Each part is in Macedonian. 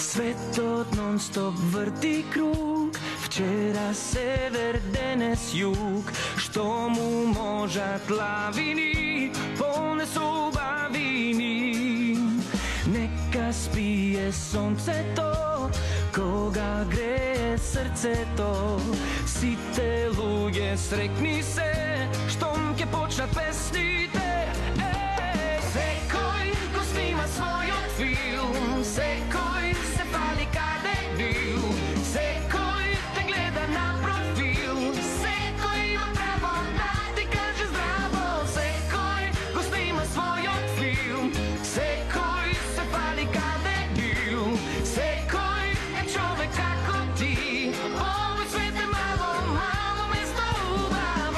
Светот нон-стоп върти круг, вчера север, денес юг. Що му можат лавини, понесо убавини. Нека спие сонцето, кога грее сърцето. Сите луѓе срекни се, штом ке почнат песните. Секој го снима својот филм, секој се пали каде бил, секој те гледа на профил, секој има право да ти каже здраво. Секој го снима својот филм, секој се пали каде бил, секој е човек како ти. Овој свет е мало, мало место убаво.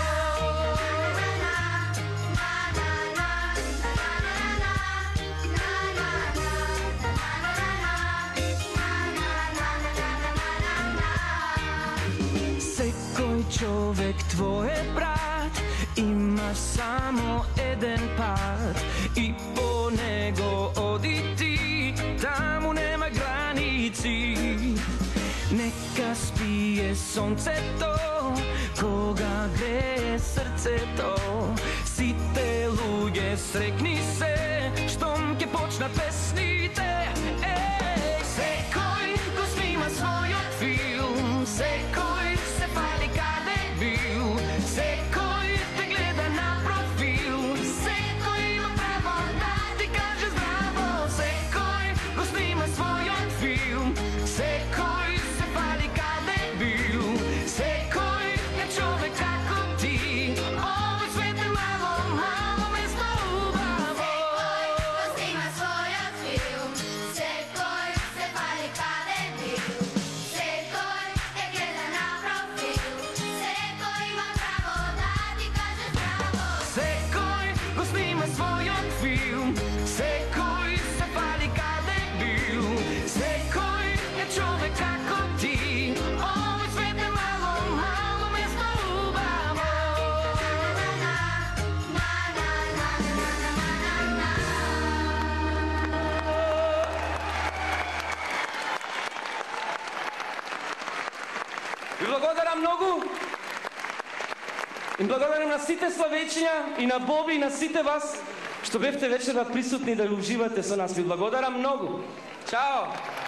Секој човек твој е брат, има само еден пат и по него оди ти, таму нема граници. Нека спие сонцето, кога грее срцето. Сите луѓе срекни се, штом ке почнат песните. Секој го снима својот филм, секој се пали каде бил, секој те гледа на профил, секој има право да ти каже здраво. Секој го снима својот филм, секој се пали каде бил, секој е човек како ти. Овој свет е мало, мало место убаво. Секој го снима својот филм, секој се пали каде бил, секој те гледа на профил, секој има право да ти каже здраво. Секој го снима својот филм, секој се пали каде бил, секој е човек како ти. Овој свет е мало, мало место убаво. Ви благодарам многу. Им благодарам на сите славечиња и на Боби и на сите вас што бевте вечерва присутни да уживате со нас. Ви благодарам многу. Чао!